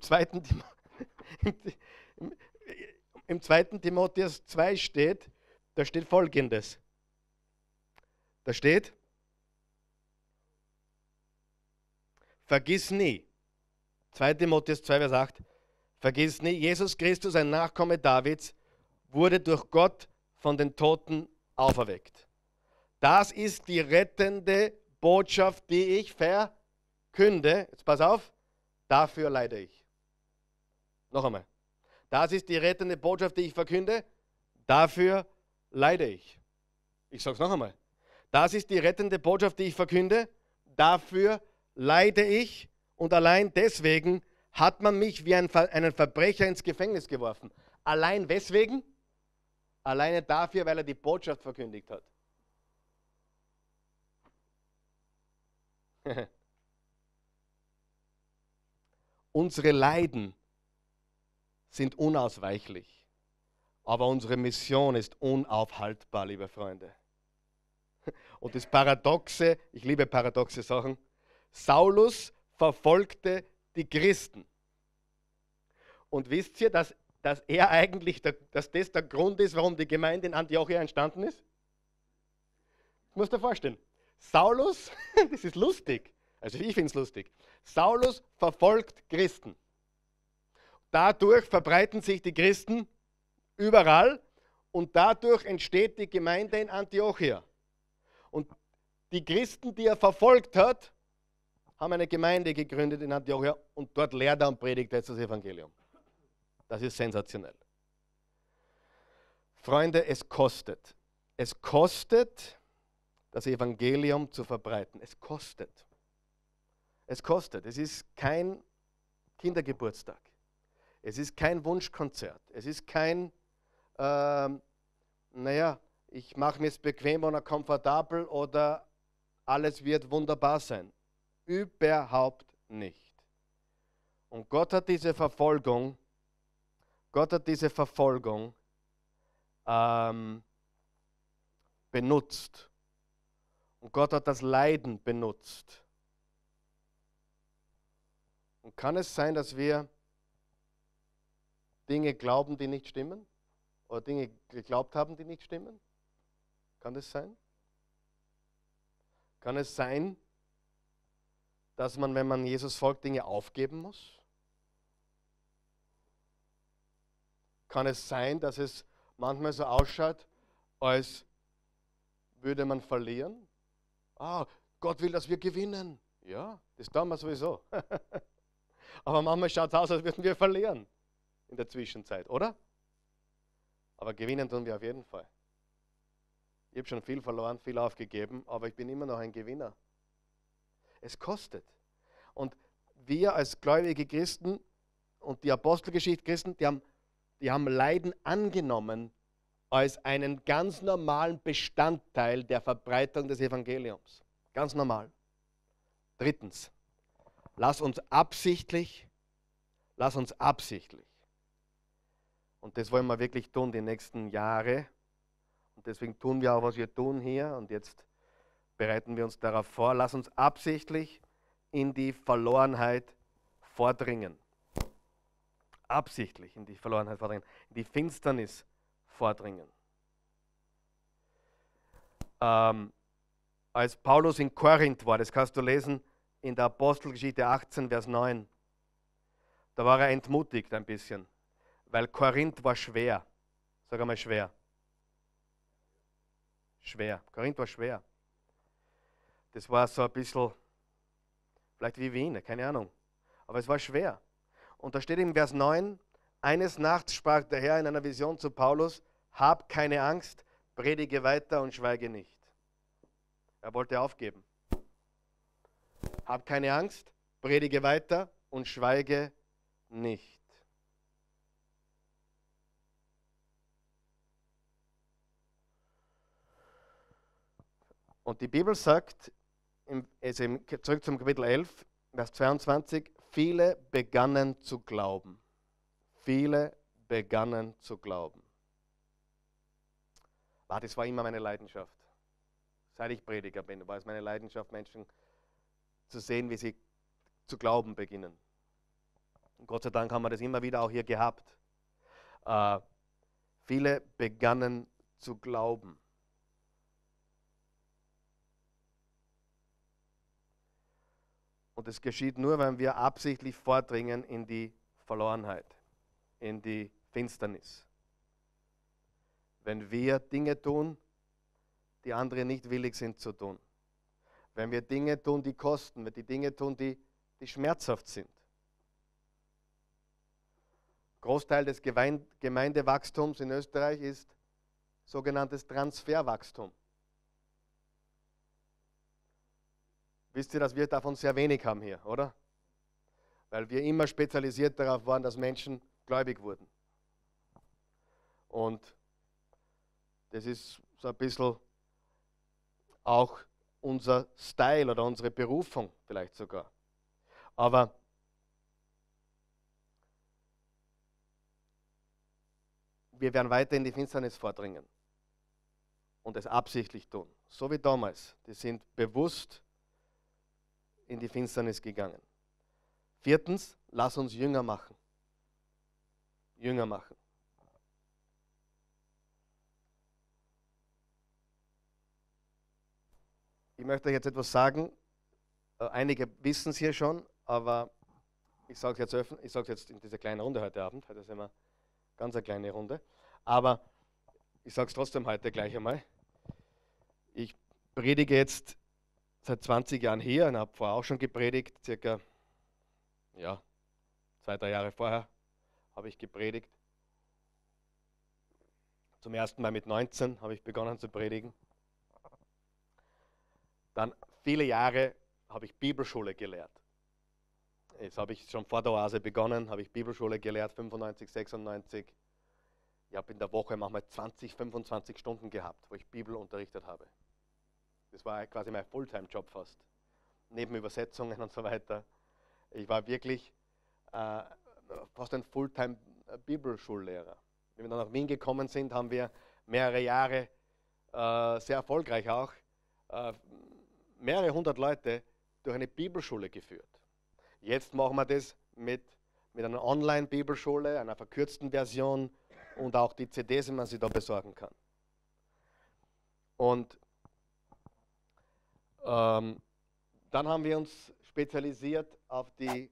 [SPEAKER 1] 2. Timotheus 2 steht. Da steht Folgendes. Da steht, vergiss nie, 2. Timotheus 2, Vers 8, vergiss nie, Jesus Christus, ein Nachkomme Davids, wurde durch Gott von den Toten auferweckt. Das ist die rettende Botschaft, die ich verkünde. Jetzt pass auf, dafür leide ich. Noch einmal. Das ist die rettende Botschaft, die ich verkünde. Dafür leide ich. Ich sage es noch einmal. Das ist die rettende Botschaft, die ich verkünde. Dafür leide ich. Und allein deswegen hat man mich wie einen Verbrecher ins Gefängnis geworfen. Allein weswegen? Alleine dafür, weil er die Botschaft verkündigt hat. Unsere Leiden sind unausweichlich, aber unsere Mission ist unaufhaltbar, liebe Freunde. Und das Paradoxe, ich liebe paradoxe Sachen, Saulus verfolgte die Christen. Und wisst ihr, dass er eigentlich, dass das der Grund ist, warum die Gemeinde in Antiochia entstanden ist? Das musst du dir vorstellen. Saulus, das ist lustig, also ich finde es lustig, Saulus verfolgt Christen. Dadurch verbreiten sich die Christen überall und dadurch entsteht die Gemeinde in Antiochia. Und die Christen, die er verfolgt hat, haben eine Gemeinde gegründet in Antiochia und dort lehrt er und predigt jetzt das Evangelium. Das ist sensationell. Freunde, es kostet. Es kostet, das Evangelium zu verbreiten. Es kostet. Es kostet. Es ist kein Kindergeburtstag. Es ist kein Wunschkonzert. Es ist kein, ich mache mir es bequem oder komfortabel oder alles wird wunderbar sein. Überhaupt nicht. Und Gott hat diese Verfolgung benutzt. Und Gott hat das Leiden benutzt. Und kann es sein, dass wir Dinge glauben, die nicht stimmen? Oder Dinge geglaubt haben, die nicht stimmen? Kann das sein? Kann es sein, dass man, wenn man Jesus folgt, Dinge aufgeben muss? Kann es sein, dass es manchmal so ausschaut, als würde man verlieren? Ah, Gott will, dass wir gewinnen. Ja, das tun wir sowieso. Aber manchmal schaut es aus, als würden wir verlieren in der Zwischenzeit, oder? Aber gewinnen tun wir auf jeden Fall. Ich habe schon viel verloren, viel aufgegeben, aber ich bin immer noch ein Gewinner. Es kostet. Und wir als gläubige Christen und die Apostelgeschichte Christen, die haben Leiden angenommen als einen ganz normalen Bestandteil der Verbreitung des Evangeliums. Ganz normal. Drittens, lass uns absichtlich, und das wollen wir wirklich tun die nächsten Jahre, und deswegen tun wir auch, was wir tun hier, und jetzt bereiten wir uns darauf vor, lass uns absichtlich in die Verlorenheit vordringen. Absichtlich in die Verlorenheit vordringen, in die Finsternis vordringen. Als Paulus in Korinth war, das kannst du lesen in der Apostelgeschichte 18, Vers 9, da war er entmutigt ein bisschen, weil Korinth war schwer. Sag einmal schwer. Schwer. Korinth war schwer. Das war so ein bisschen, vielleicht wie Wien, keine Ahnung. Aber es war schwer. Und da steht im Vers 9, eines Nachts sprach der Herr in einer Vision zu Paulus, hab keine Angst, predige weiter und schweige nicht. Er wollte aufgeben. Hab keine Angst, predige weiter und schweige nicht. Und die Bibel sagt, zurück zum Kapitel 11, Vers 22, viele begannen zu glauben. Viele begannen zu glauben. Das war immer meine Leidenschaft. Seit ich Prediger bin, war es meine Leidenschaft, Menschen zu sehen, wie sie zu glauben beginnen. Und Gott sei Dank haben wir das immer wieder auch hier gehabt. Viele begannen zu glauben. Und es geschieht nur, wenn wir absichtlich vordringen in die Verlorenheit, in die Finsternis. Wenn wir Dinge tun, die andere nicht willig sind zu tun. Wenn wir Dinge tun, die kosten, wenn wir die Dinge tun, die schmerzhaft sind. Großteil des Gemeindewachstums in Österreich ist sogenanntes Transferwachstum. Wisst ihr, dass wir davon sehr wenig haben hier, oder? Weil wir immer spezialisiert darauf waren, dass Menschen gläubig wurden. Und das ist so ein bisschen auch unser Style oder unsere Berufung vielleicht sogar. Aber wir werden weiter in die Finsternis vordringen und es absichtlich tun. So wie damals. Die sind bewusst in die Finsternis gegangen. Viertens, lass uns Jünger machen. Jünger machen. Ich möchte euch jetzt etwas sagen. Einige wissen es hier schon, aber ich sage es jetzt in dieser kleinen Runde heute Abend. Heute ist immer ganz eine kleine Runde. Aber ich sage es trotzdem heute gleich einmal. Ich predige jetzt seit 20 Jahren hier und habe vorher auch schon gepredigt. Circa 2-3 Jahre vorher habe ich gepredigt. Zum ersten Mal mit 19 habe ich begonnen zu predigen. Dann viele Jahre habe ich Bibelschule gelehrt. Jetzt habe ich schon vor der Oase begonnen, habe ich Bibelschule gelehrt, 95, 96. Ich habe in der Woche manchmal 20, 25 Stunden gehabt, wo ich Bibel unterrichtet habe. Das war quasi mein Fulltime-Job fast. neben Übersetzungen und so weiter. Ich war wirklich fast ein Fulltime-Bibelschullehrer. Wenn wir dann nach Wien gekommen sind, haben wir mehrere Jahre, sehr erfolgreich auch, mehrere hundert Leute durch eine Bibelschule geführt. Jetzt machen wir das mit einer Online-Bibelschule, einer verkürzten Version und auch die CDs, die man sich da besorgen kann. Und dann haben wir uns spezialisiert auf die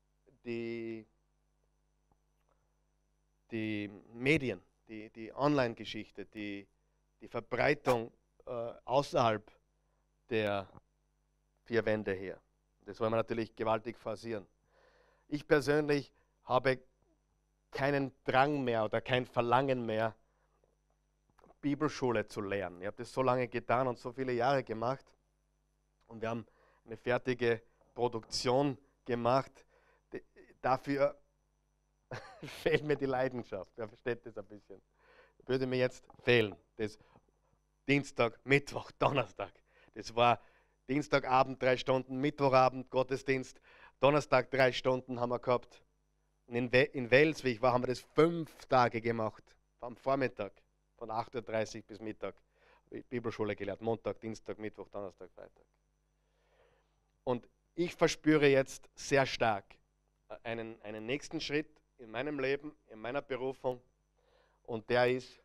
[SPEAKER 1] Medien, die Online-Geschichte, die Verbreitung außerhalb der vier Wände her. Das wollen wir natürlich gewaltig forcieren. Ich persönlich habe keinen Drang mehr oder kein Verlangen mehr, Bibelschule zu lernen. Ich habe das so lange getan und so viele Jahre gemacht. Und wir haben eine fertige Produktion gemacht. Dafür fehlt mir die Leidenschaft. Wer versteht das ein bisschen? Würde mir jetzt fehlen. Das Dienstag, Mittwoch, Donnerstag. Das war Dienstagabend 3 Stunden, Mittwochabend Gottesdienst, Donnerstag 3 Stunden haben wir gehabt. Und in Wels, wie ich war, haben wir das 5 Tage gemacht. Am Vormittag, von 8:30 Uhr bis Mittag. Bibelschule gelehrt, Montag, Dienstag, Mittwoch, Donnerstag, Freitag. Und ich verspüre jetzt sehr stark einen nächsten Schritt in meinem Leben, in meiner Berufung. Und der ist,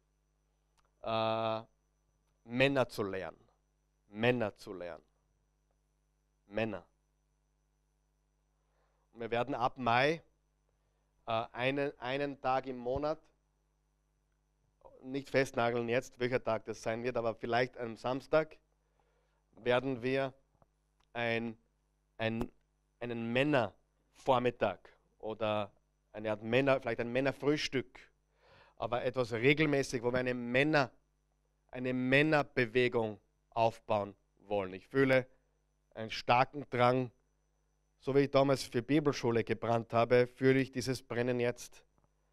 [SPEAKER 1] Männer zu lernen. Männer zu lernen. Männer. Und wir werden ab Mai einen Tag im Monat, nicht festnageln jetzt, welcher Tag das sein wird, aber vielleicht am Samstag werden wir einen Männervormittag oder vielleicht ein Männerfrühstück, aber etwas regelmäßig, wo wir eine Männerbewegung aufbauen wollen. Ich fühle einen starken Drang, so wie ich damals für Bibelschule gebrannt habe, fühle ich dieses Brennen jetzt,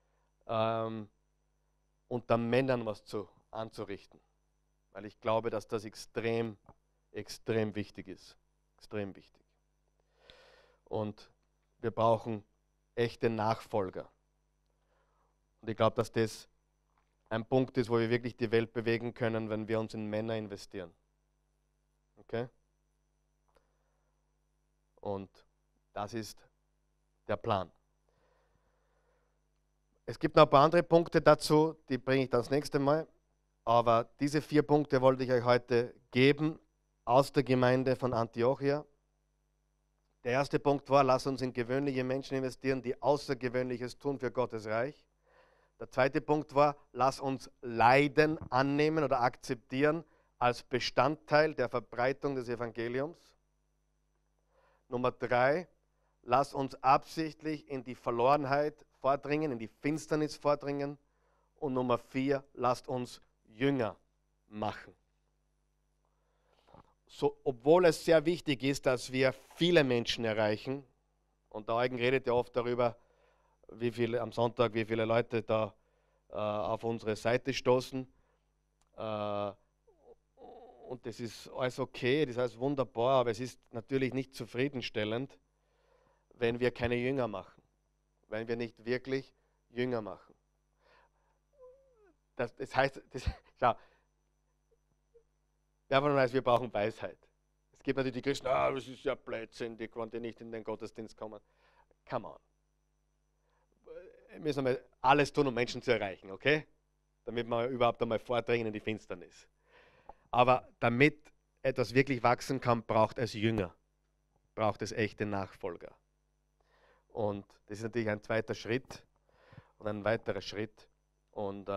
[SPEAKER 1] unter Männern was anzurichten. Weil ich glaube, dass das extrem, extrem wichtig ist. Extrem wichtig. Und wir brauchen echte Nachfolger. Und ich glaube, dass das ein Punkt ist, wo wir wirklich die Welt bewegen können, wenn wir uns in Männer investieren. Okay? Und das ist der Plan. Es gibt noch ein paar andere Punkte dazu, die bringe ich dann das nächste Mal. Aber diese 4 Punkte wollte ich euch heute geben aus der Gemeinde von Antiochia. Der erste Punkt war, lass uns in gewöhnliche Menschen investieren, die Außergewöhnliches tun für Gottes Reich. Der zweite Punkt war, lass uns Leiden annehmen oder akzeptieren als Bestandteil der Verbreitung des Evangeliums. Nummer 3, lass uns absichtlich in die Verlorenheit vordringen, in die Finsternis vordringen. Und Nummer 4, lasst uns Jünger machen. So, obwohl es sehr wichtig ist, dass wir viele Menschen erreichen, und der Eugen redet ja oft darüber, am Sonntag, wie viele Leute da auf unsere Seite stoßen. Und das ist alles okay, das ist alles wunderbar, aber es ist natürlich nicht zufriedenstellend, wenn wir keine Jünger machen, wenn wir nicht wirklich Jünger machen. Das heißt, schau, wer von uns weiß, wir brauchen Weisheit. Es gibt natürlich die Christen, das ist ja Blödsinn, die konnten nicht in den Gottesdienst kommen. Come on. Wir müssen mal alles tun, um Menschen zu erreichen, okay? Damit wir überhaupt einmal vordringen in die Finsternis. Aber damit etwas wirklich wachsen kann, braucht es Jünger, braucht es echte Nachfolger. Und das ist natürlich ein zweiter Schritt und ein weiterer Schritt. Und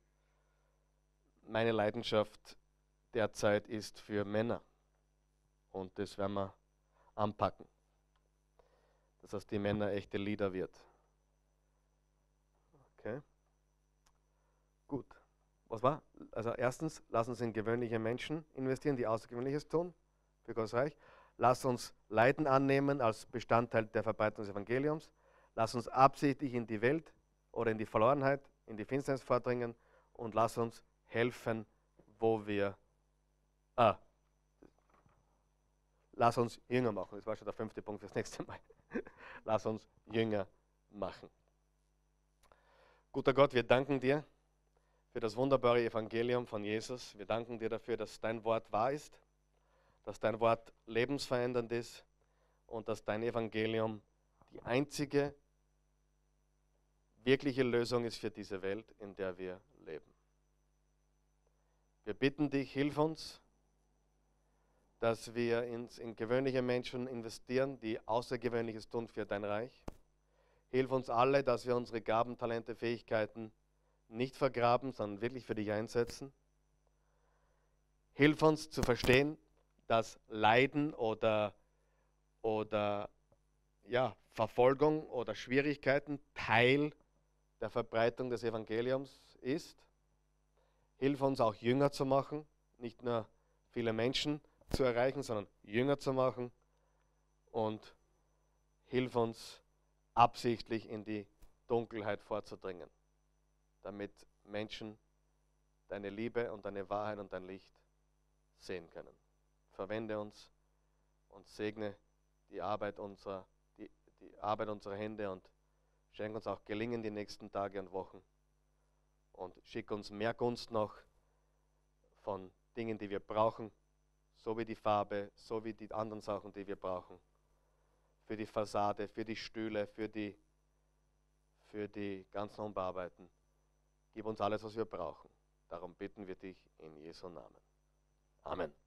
[SPEAKER 1] meine Leidenschaft derzeit ist für Männer. Und das werden wir anpacken. Dass aus die Männer echte Leader wird. Okay. Gut. Was war? Also erstens, lass uns in gewöhnliche Menschen investieren, die Außergewöhnliches tun für Gottes Reich. Lass uns Leiden annehmen als Bestandteil der Verbreitung des Evangeliums. Lass uns absichtlich in die Welt oder in die Verlorenheit, in die Finsternis vordringen und lass uns helfen, wo wir Lass uns Jünger machen. Das war schon der 5. Punkt fürs nächste Mal. Lass uns Jünger machen. Guter Gott, wir danken dir für das wunderbare Evangelium von Jesus. Wir danken dir dafür, dass dein Wort wahr ist, dass dein Wort lebensverändernd ist und dass dein Evangelium die einzige wirkliche Lösung ist für diese Welt, in der wir leben. Wir bitten dich, hilf uns, dass wir in gewöhnliche Menschen investieren, die Außergewöhnliches tun für dein Reich. Hilf uns alle, dass wir unsere Gaben, Talente, Fähigkeiten nicht vergraben, sondern wirklich für dich einsetzen. Hilf uns zu verstehen, dass Leiden oder Verfolgung oder Schwierigkeiten Teil der Verbreitung des Evangeliums ist. Hilf uns auch Jünger zu machen, nicht nur viele Menschen zu erreichen, sondern Jünger zu machen. Und hilf uns absichtlich in die Dunkelheit vorzudringen, damit Menschen deine Liebe und deine Wahrheit und dein Licht sehen können. Verwende uns und segne die Arbeit unserer Hände und schenke uns auch Gelingen die nächsten Tage und Wochen und schicke uns mehr Gunst noch von Dingen, die wir brauchen, so wie die Farbe, so wie die anderen Sachen, die wir brauchen, für die Fassade, für die Stühle, für die ganzen Umbearbeiten. Gib uns alles, was wir brauchen. Darum bitten wir dich in Jesu Namen. Amen.